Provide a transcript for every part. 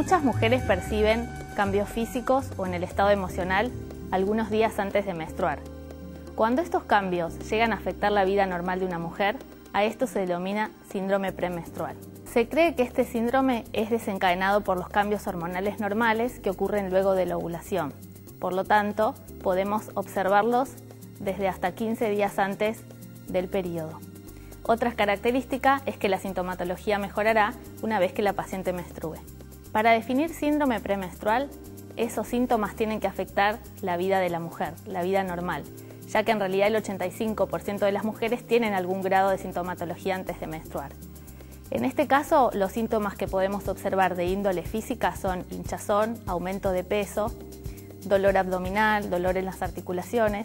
Muchas mujeres perciben cambios físicos o en el estado emocional algunos días antes de menstruar. Cuando estos cambios llegan a afectar la vida normal de una mujer, a esto se denomina síndrome premenstrual. Se cree que este síndrome es desencadenado por los cambios hormonales normales que ocurren luego de la ovulación. Por lo tanto, podemos observarlos desde hasta 15 días antes del periodo. Otra característica es que la sintomatología mejorará una vez que la paciente menstrue. Para definir síndrome premenstrual, esos síntomas tienen que afectar la vida de la mujer, la vida normal, ya que en realidad el 85% de las mujeres tienen algún grado de sintomatología antes de menstruar. En este caso, los síntomas que podemos observar de índole física son hinchazón, aumento de peso, dolor abdominal, dolor en las articulaciones,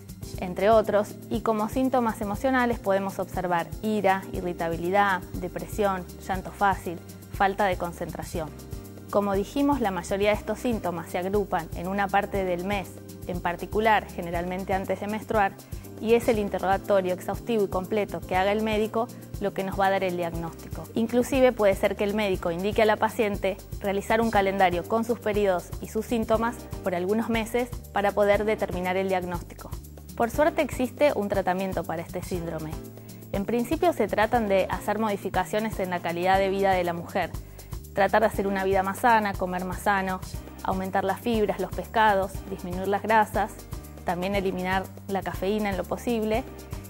entre otros, y como síntomas emocionales podemos observar ira, irritabilidad, depresión, llanto fácil, falta de concentración. Como dijimos, la mayoría de estos síntomas se agrupan en una parte del mes, en particular, generalmente antes de menstruar, y es el interrogatorio exhaustivo y completo que haga el médico lo que nos va a dar el diagnóstico. Inclusive puede ser que el médico indique a la paciente realizar un calendario con sus periodos y sus síntomas por algunos meses para poder determinar el diagnóstico. Por suerte existe un tratamiento para este síndrome. En principio se tratan de hacer modificaciones en la calidad de vida de la mujer, tratar de hacer una vida más sana, comer más sano, aumentar las fibras, los pescados, disminuir las grasas, también eliminar la cafeína en lo posible,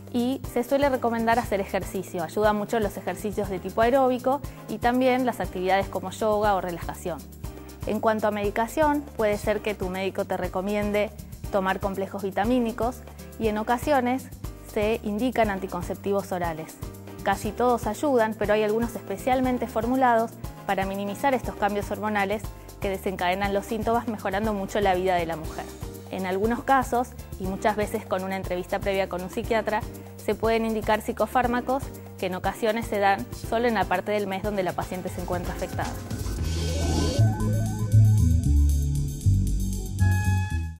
y se suele recomendar hacer ejercicio. Ayuda mucho los ejercicios de tipo aeróbico y también las actividades como yoga o relajación. En cuanto a medicación, puede ser que tu médico te recomiende tomar complejos vitamínicos y en ocasiones se indican anticonceptivos orales. Casi todos ayudan, pero hay algunos especialmente formulados para minimizar estos cambios hormonales que desencadenan los síntomas, mejorando mucho la vida de la mujer. En algunos casos, y muchas veces con una entrevista previa con un psiquiatra, se pueden indicar psicofármacos que en ocasiones se dan solo en la parte del mes donde la paciente se encuentra afectada.